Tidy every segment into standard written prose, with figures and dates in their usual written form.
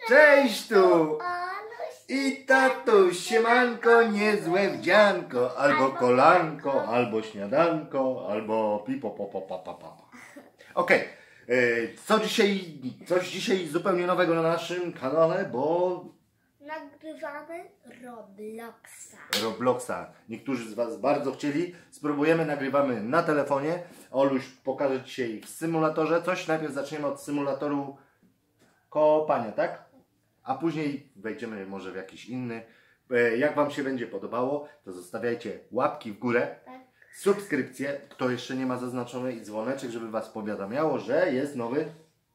Cześć tu! Oluś. I tatuś, siemanko, niezłe wdzianko, albo kolanko, albo śniadanko, albo pipo po pa pa pa pa. Okej, coś dzisiaj zupełnie nowego na naszym kanale, bo Nagrywamy Robloxa. Robloxa. Niektórzy z Was bardzo chcieli. Spróbujemy, nagrywamy na telefonie. Oluś pokaże dzisiaj w symulatorze coś. Najpierw zaczniemy od symulatoru kopania, tak? A później wejdziemy może w jakiś inny. Jak Wam się będzie podobało, to zostawiajcie łapki w górę, Tak. subskrypcję, kto jeszcze nie ma zaznaczony, i dzwoneczek, żeby Was powiadamiało, że jest nowy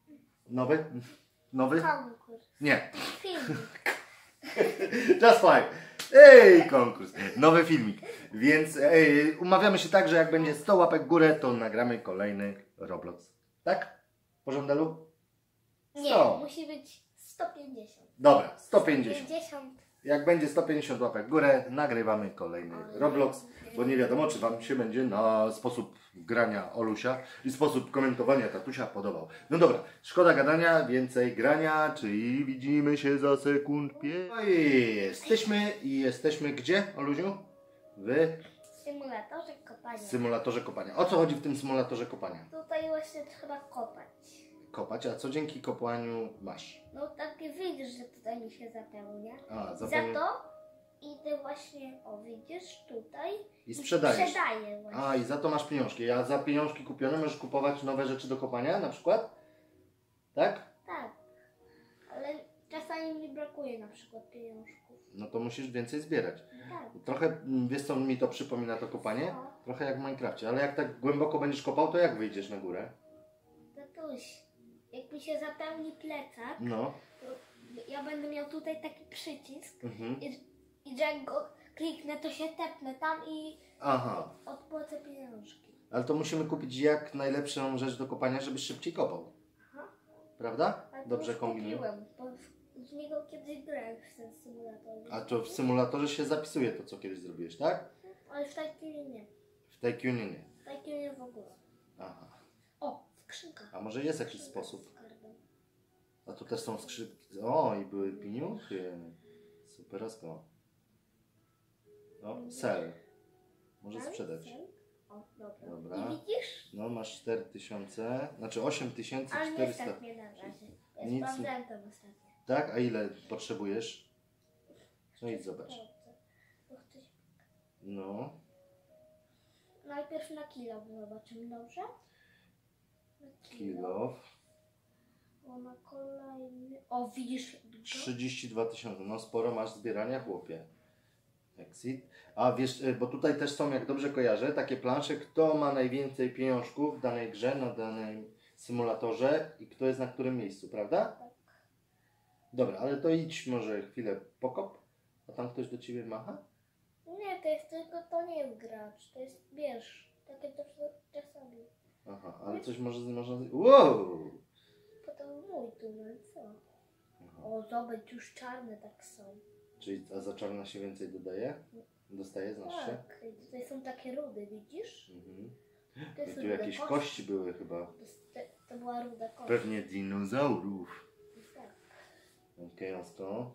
Konkurs. Nie. Film. Just fine. Ej, konkurs. Nowy filmik. Więc umawiamy się tak, że jak będzie 100 łapek w górę, to nagramy kolejny Roblox. Tak? Porządelu? Nie, 100. musi być 150. Dobra, 150. 150. Jak będzie 150 łapek w górę, nagrywamy kolejny Roblox, bo nie wiadomo, czy Wam się będzie na sposób grania Olusia i sposób komentowania tatusia podobał. No dobra, szkoda gadania, więcej grania, czyli widzimy się za sekund 5. No i jesteśmy gdzie, Olusiu? W symulatorze kopania. W symulatorze kopania. O co chodzi w tym symulatorze kopania? Tutaj właśnie trzeba kopać. Kopać, a co dzięki kopaniu masz? No takie widzisz, że tutaj mi się zapełnia. A, Za to idę właśnie, o widzisz, tutaj I sprzedajesz. sprzedaję właśnie. A, i za to masz pieniążki. A za pieniążki kupione możesz kupować nowe rzeczy do kopania na przykład? Tak? Tak, ale czasami mi brakuje na przykład pieniążków. No to musisz więcej zbierać. Tak. Trochę, wiesz co mi to przypomina, to kopanie? Co? Trochę jak w Minecrafcie, ale jak tak głęboko będziesz kopał, to jak wyjdziesz na górę? Tatuś, jak mi się zapełni plecak, No. to ja będę miał tutaj taki przycisk Mhm. i że jak go kliknę, to się tepnę tam i Aha. odpłacę pieniążki. Ale to musimy kupić jak najlepszą rzecz do kopania, żebyś szybciej kopał. Aha. Prawda? Ale to Dobrze już kombinuję. kupiłem, bo z niego kiedyś grałem w ten symulator. A to w symulatorze się zapisuje to, co kiedyś zrobiłeś, tak? Ale w takim nie. W Tycoonie nie. W takim nie w ogóle. Aha. O, skrzynka. A może jest jakiś sposób? Skarbem. A tu też są skrzydki. O, i były pieniądze. Superasko. No, sell. Możesz Sel? sprzedać. Sel? O, dobra. Dobra. I widzisz? No, masz 4000, znaczy Ale nie 8400. stać mnie na razie. Ja Nic. sprawdzałem to ostatnio. Tak? A ile potrzebujesz? No i zobacz. Bo chcę się- No. Najpierw na kilo zobaczymy, dobrze? Na Kilo. O, na kolejny. O, widzisz? Dużo? 32 000. No sporo masz zbierania, chłopie. Exit. A wiesz, bo tutaj też są, jak dobrze kojarzę, takie plansze, kto ma najwięcej pieniążków w danej grze, na danym symulatorze i kto jest na którym miejscu, prawda? Tak. Dobra, ale to idź może chwilę pokop, a tam ktoś do ciebie macha? Nie, to jest tylko, to nie jest gracz, to jest wiersz. Takie to czasami. Aha, ale coś może można... Wow! Potem mój tunel, co? Aha. O, zobacz, już czarne tak są. Czyli a za czarna się więcej dodaje? Dostaje, znaczy się? Tak, i tutaj są takie rudy, widzisz? Mhm. To I jest tu jakieś kości były chyba. To była ruda kość. Pewnie dinozaurów. Tak. Okej, ostro.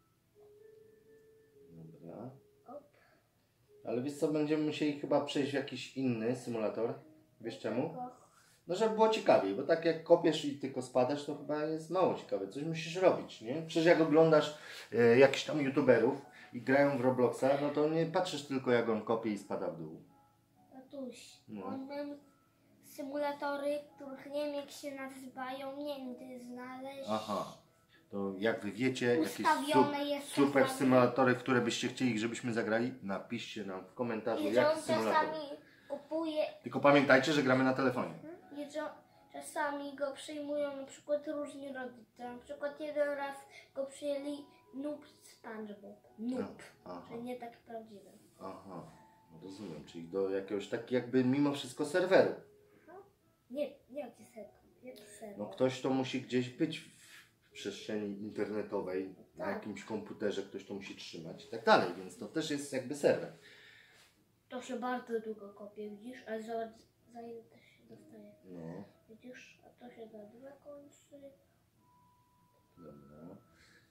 Dobra. Op. Ale wiesz co, będziemy musieli chyba przejść w jakiś inny symulator. Wiesz czemu? No żeby było ciekawiej, bo tak jak kopiesz i tylko spadasz, to chyba jest mało ciekawe. Coś musisz robić, nie? Przecież jak oglądasz jakichś tam youtuberów i grają w Robloxa, no to nie patrzysz tylko jak on kopie i spada w dół. Tatuś, No. on mam symulatory, których nie wiem jak się nazywają, nie wiem gdzie znaleźć. Aha. To jak wy wiecie, jakieś Ustawione jest super czasami. symulatory, które byście chcieli, żebyśmy zagrali, napiszcie nam w komentarzu, I że jaki on symulator. czasami kupuje, Tylko pamiętajcie, że gramy na telefonie. i że czasami go przyjmują na przykład różni rodzice. Na przykład jeden raz go przyjęli Noob SpongeBob. Noob, Aha. że nie tak prawdziwy. Aha, rozumiem, czyli do jakiegoś tak jakby mimo wszystko serweru. Nie gdzie serwer. No ktoś to musi gdzieś być w przestrzeni internetowej, na Tak. jakimś komputerze ktoś to musi trzymać i tak dalej, więc to też jest jakby serwer. To się bardzo długo kopie, widzisz? Ale za ile też się dostaje. No, Widzisz? A to się za dwa końce. dobra.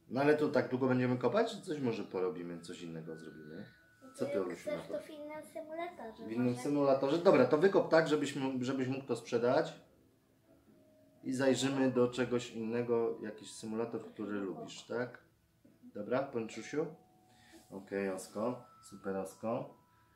No ale to tak długo będziemy kopać, czy coś może porobimy, coś innego zrobimy? Co ty, Jak Olusiu, na chcesz, to? to w innym symulatorze. W innym może? symulatorze? Dobra, to wykop tak, żebyś mógł to sprzedać. I zajrzymy do czegoś innego, jakiś symulator, który lubisz, tak? Dobra, Ponczusiu? Okej, Osko, super Osko.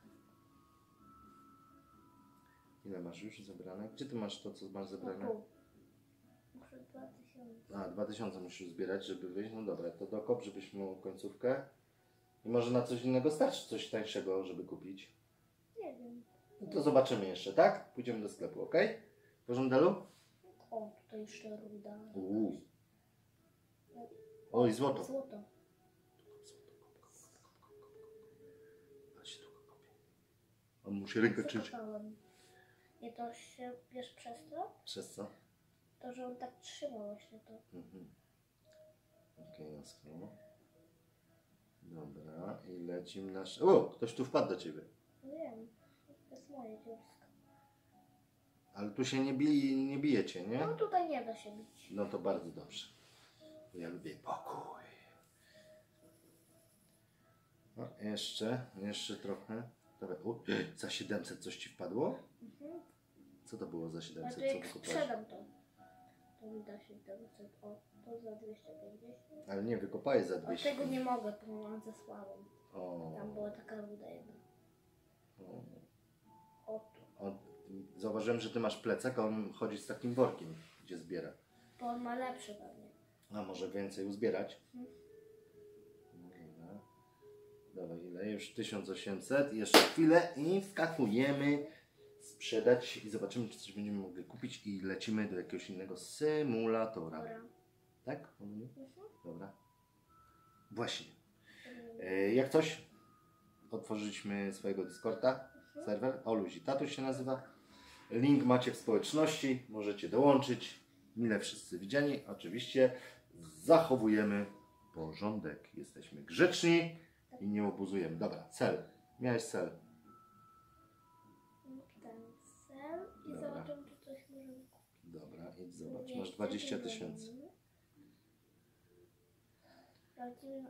Ile masz już zebrane? Gdzie ty masz to, co masz zebrane? Tu. Muszę 2000. A, 2000 musisz zbierać, żeby wyjść. No dobra, to dokop, żebyś miał końcówkę. I może na coś innego starczy, coś tańszego, żeby kupić. Nie wiem. No to zobaczymy jeszcze, tak? Pójdziemy do sklepu, ok? W porządelu? O, tutaj jeszcze ruda. Oj, złoto. Złoto. On musi rękę czyć. Zakopałem. I to się, wiesz przez to? Przez co? To, że on tak trzymał właśnie to. Okej, Osko. Dobra, i lecimy nasz... O, ktoś tu wpadł do ciebie. Wiem. To jest moje dziursko. Ale tu się nie bijecie, nie? No tutaj nie da się bić. No to bardzo dobrze. Ja lubię pokój. No, jeszcze trochę. Dobra, za 700 coś ci wpadło? Co to było za 700? A to Co jak wykopałeś? sprzedam to mi da się 900. O, to za 250. Ale nie, wykopałeś za O 200. tego nie mogę, bo mam ze słabą. O, Tam była taka ruda jedna. o. O tu. Zauważyłem, że ty masz plecak, a on chodzi z takim workiem, gdzie zbiera. Bo on ma lepszy pewnie. A może więcej uzbierać? No dobra. Dobra, ile? Już 1800. Jeszcze chwilę i wskakujemy, sprzedać i zobaczymy, czy coś będziemy mogli kupić i lecimy do jakiegoś innego symulatora. Dobra. Tak? Dobra. Właśnie. Jak coś, otworzyliśmy swojego Discorda, serwer, Oluś i Tatuś się nazywa. Link macie w społeczności, możecie dołączyć. Mile wszyscy widziani. Oczywiście zachowujemy porządek. Jesteśmy grzeczni i nie obuzujemy. Dobra, cel. Miałeś cel. Ten cel i Dobra. zobaczymy, czy coś możemy kupić. Dobra, idź zobacz. Masz 20 000. Sprawdzimy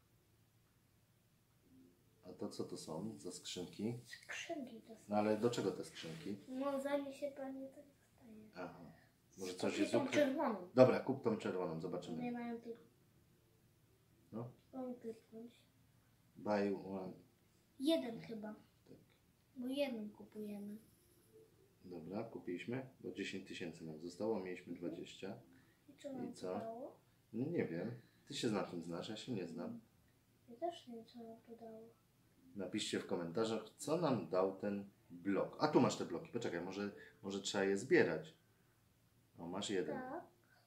A to co to są za skrzynki? skrzynki to są. No ale do czego te skrzynki? No zanim się pani tak staje. Aha. Może coś Kupię jest tą ukryte? czerwoną. Dobra, kup tą czerwoną, zobaczymy. Nie mają tylko. No. Mam kliknąć. Buy one. Jeden chyba. Tak. Bo jedną kupujemy. Dobra, kupiliśmy, bo 10 000 nam zostało, mieliśmy 20. I co nam I co? to dało? No nie wiem. Ty się na tym znasz, ja się nie znam. Ja też nie wiem, co nam to dało. Napiszcie w komentarzach, co nam dał ten blok. A tu masz te bloki, poczekaj, może trzeba je zbierać. O, masz jeden. Tak.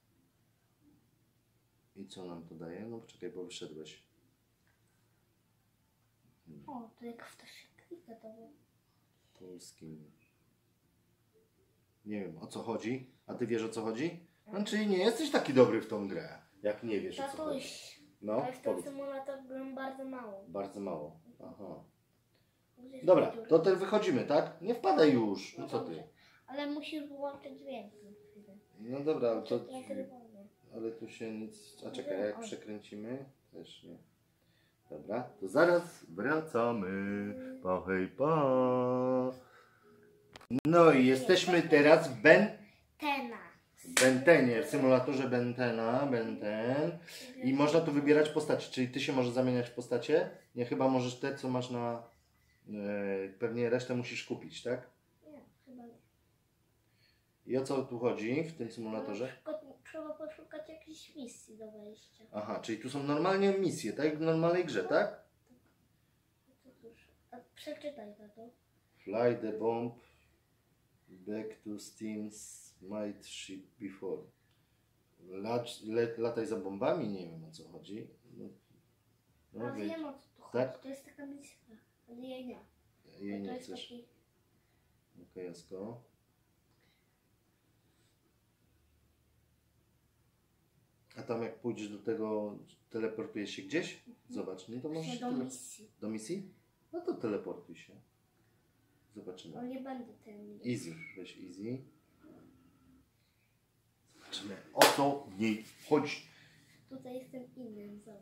I co nam to daje? No poczekaj, bo wyszedłeś. O, to jak w to się klika, to było. Polskim. Nie wiem, o co chodzi. A ty wiesz, o co chodzi? No, czyli nie jesteś taki dobry w tą grę, jak nie wiesz, o co chodzi. Tatuś. No, Ale w ten powiedz. symulator byłem bardzo mało. Bardzo mało. Aha. Gdzie jest Dobra, dziura? to też wychodzimy, tak? Nie wpadaj już. No co ty? dobrze. Ale musisz wyłączyć dźwięk na chwilę. No dobra, ale to... Nagrywanie. Ale tu się nic... A czekaj, jak przekręcimy? Też nie. Dobra, to zaraz wracamy. Pa, hej, pa. No i jesteśmy teraz w Tena. Bentenie, w symulatorze Benten. I można tu wybierać postacie, czyli ty się możesz zamieniać w postacie? Nie, chyba możesz te, co masz na... pewnie resztę musisz kupić, tak? Nie, chyba nie. I o co tu chodzi w tym symulatorze? Na przykład trzeba poszukać jakiejś misji do wejścia. Aha, czyli tu są normalnie misje, tak jak w normalnej grze, tak? Co tuż? A przeczytaj to. Fly the bomb back to Steam's might ship before. Lataj za bombami? Nie wiem, o co chodzi. No, Ale wiem, o co tu chodzi. Tak? To jest taka misja. Ale jej nie. Jej To nie jest chcesz. taki... Okej, Jasko. A tam jak pójdziesz do tego, teleportujesz się gdzieś? Zobacz, no to możesz... do misji. Do misji? No to teleportuj się. Zobaczymy. Ale nie będę ten... Easy, weź easy. Zobaczymy, o co w niej chodzi. Tutaj jestem innym, zobacz.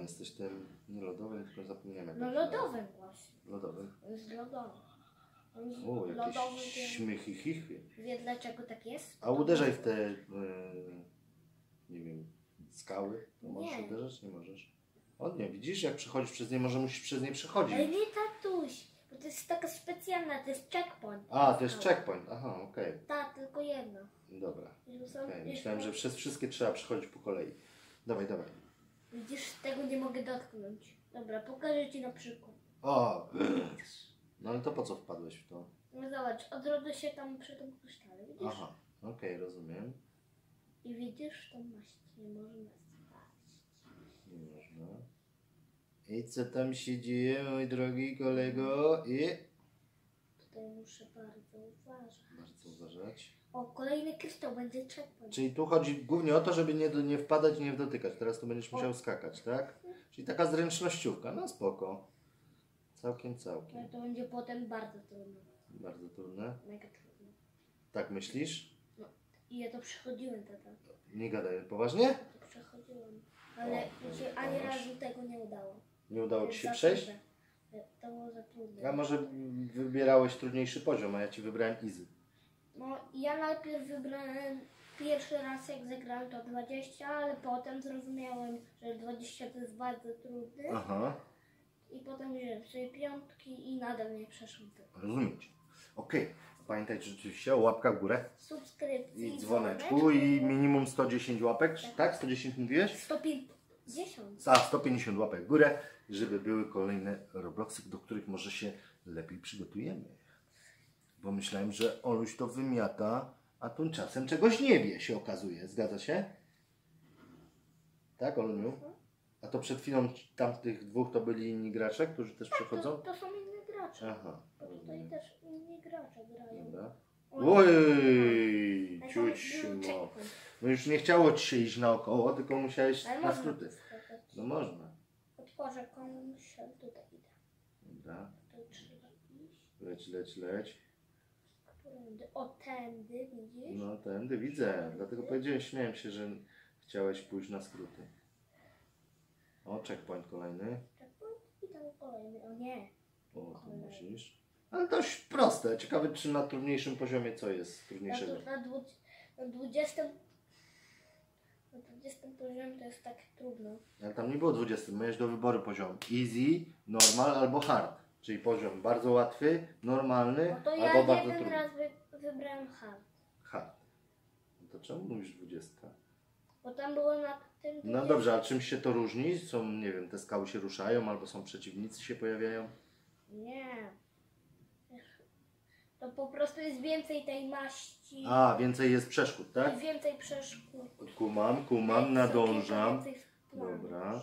jesteś tym nie lodowym, tylko zapomniałem jak No to się nazywa. lodowym właśnie. Lodowym? On jest lodowy. On jest O, lodowy, jakieś więc śmiechy, chichwy. wie dlaczego tak jest? A uderzaj w te, nie wiem, skały. To możesz Nie. uderzać? Nie możesz. O nie, widzisz, jak przechodzisz przez nie, może musisz przez nie przechodzić. Ale nie tatuś, bo to jest taka specjalna, to jest checkpoint. A, to jest checkpoint. Aha, okej. Tak, tylko jedno. Dobra. Już są- Okay. już Myślałem, są- że przez wszystkie trzeba przechodzić po kolei. Dawaj, dawaj. Widzisz, tego nie mogę dotknąć. Dobra, pokażę ci na przykład. O! No ale to po co wpadłeś w to? No zobacz, odrodzę się tam przy tym krysztale, widzisz? Aha, okej, rozumiem. I widzisz, tą maść nie można spać. Nie można. I co tam się dzieje, mój drogi kolego? I... Tutaj muszę bardzo uważać. Bardzo uważać. O, kolejny kryształ będzie checkpoint. Czyli tu chodzi głównie o to, żeby nie wpadać i nie dotykać. Teraz tu będziesz musiał skakać, tak? Czyli taka zręcznościówka. No spoko. Całkiem. Ale to będzie potem bardzo trudne. Bardzo trudne. Mega trudne. Tak myślisz? No, i ja to przechodziłem, tata. Nie gadaj. Poważnie? To przechodziłem. Ale mi się ani razu tego nie udało. Nie udało ci się Za przejść? trudne. To było za trudne. A może wybierałeś trudniejszy poziom, a ja ci wybrałem easy. No, ja najpierw wybrałem pierwszy raz jak zagrałem to 20, ale potem zrozumiałem, że 20 to jest bardzo trudny. Aha, I potem wziąłem sobie piątki i nadal nie przeszłem tego. rozumiem cię. Okej. Pamiętajcie rzeczywiście o łapkach w górę Subskrypcji, i dzwoneczku i minimum 110 łapek, tak? 110 mówiłeś? 150. A, 150 łapek w górę, żeby były kolejne Robloxy, do których może się lepiej przygotujemy. Bo myślałem, że Oluś to wymiata, a tymczasem czegoś nie wie, się okazuje. Zgadza się? Tak, Oluniu? A to przed chwilą tamtych dwóch to byli inni gracze, którzy też przychodzą? To są inne gracze. Aha. A tutaj też inni gracze grają. Dobra. Oni- Oj, Ale tam ciuć, był no. checkpoint. No już nie chciało ci się iść naokoło, tylko musiałeś Ale na można skróty. skakać. No można. Otworzę komuś, ale tutaj idę. Dobra. Tutaj trzeba iść. Leć. Którędy? O, tędy, widzisz? No tędy widzę. Dlatego powiedziałem, śmiałem się, że chciałeś pójść na skróty. O, checkpoint kolejny. Checkpoint i tam kolejny. O nie. O, tu musisz. Ale dość proste. Ciekawe, czy na trudniejszym poziomie co jest trudniejszego. Na 20 poziomie to jest tak trudno. Ale tam nie było 20. Miałeś do wyboru poziom easy, normal albo hard. Czyli poziom bardzo łatwy, normalny No to albo ja bardzo jeden trudny. raz wybrałem hard. Hard. No to czemu mówisz 20? Bo tam było na tym... No dobrze, a czym się to różni? Są, nie wiem, te skały się ruszają albo są przeciwnicy się pojawiają? Nie. To po prostu jest więcej tej maści. A, więcej jest przeszkód, tak? I więcej przeszkód. Kumam, nadążam. Więcej planów. Dobra.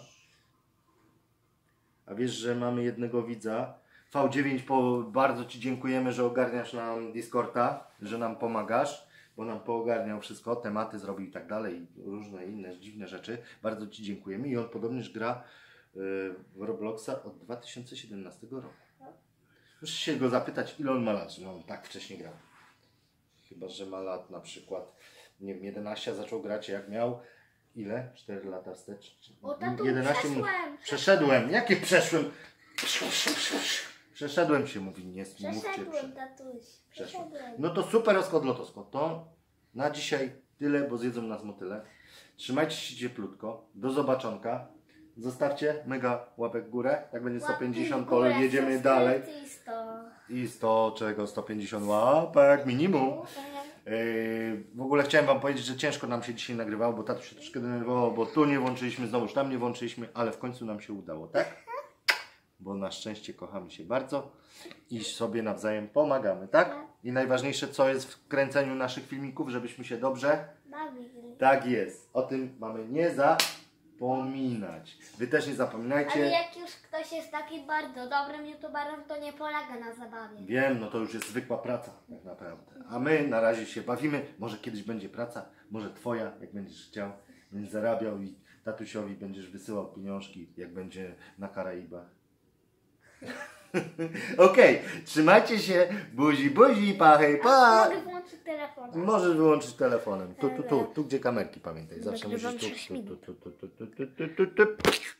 A wiesz, że mamy jednego widza? V9, bardzo Ci dziękujemy, że ogarniasz nam Discorda, że nam pomagasz, bo nam poogarniał wszystko, tematy zrobił i tak dalej, różne inne dziwne rzeczy. Bardzo Ci dziękujemy i on podobnież gra w Robloxa od 2017 roku. Muszę się go zapytać, ile on ma lat, że on tak wcześnie grał. Chyba, że ma lat na przykład, nie wiem, 11, a zaczął grać jak miał, ile? 4 lata wstecz? O, tatu, 11 Przeszedłem. Jakie przeszłem? Przeszedłem się, mówi, nie mówcie. Przeszedłem, tatuś. Przeszłem. Przeszedłem. No to super, Oskot Lotosko. To na dzisiaj tyle, bo zjedzą nas motyle. Trzymajcie się cieplutko. Do zobaczonka. Zostawcie mega łapek w górę. Jak będzie 150, to jedziemy dalej. I 100, czego? 150 łapek minimum. W ogóle chciałem Wam powiedzieć, że ciężko nam się dzisiaj nagrywało, bo tatuś się troszkę denerwował, bo tu nie włączyliśmy, znowuż tam nie włączyliśmy, ale w końcu nam się udało, tak? Bo na szczęście kochamy się bardzo i sobie nawzajem pomagamy, tak? I najważniejsze, co jest w kręceniu naszych filmików, żebyśmy się dobrze... Bawili. Tak jest. O tym mamy nie zapominać. Wy też nie zapominajcie. Ale jak już ktoś jest taki bardzo dobrym youtuberem, to nie polega na zabawie. Wiem, no to już jest zwykła praca tak naprawdę. A my na razie się bawimy. Może kiedyś będzie praca, może Twoja, jak będziesz chciał. Będziesz zarabiał i tatusiowi będziesz wysyłał pieniążki, jak będzie na Karaibach. Okej, trzymajcie się. Buzi, buzi, pachy, pa! Mogę włączyć telefon. Możesz wyłączyć telefonem. Tu, gdzie kamerki, pamiętaj. Zawsze Nagrywam musisz się tu.